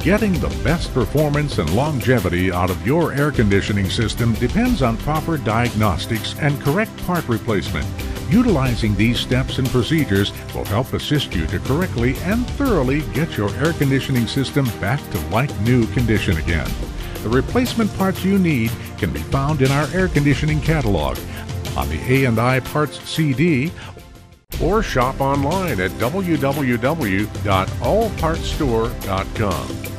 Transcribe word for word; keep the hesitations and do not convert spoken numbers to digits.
Getting the best performance and longevity out of your air conditioning system depends on proper diagnostics and correct part replacement. Utilizing these steps and procedures will help assist you to correctly and thoroughly get your air conditioning system back to like-new condition again. The replacement parts you need can be found in our air conditioning catalog, on the A and I Parts C D, or shop online at w w w dot all parts store dot com.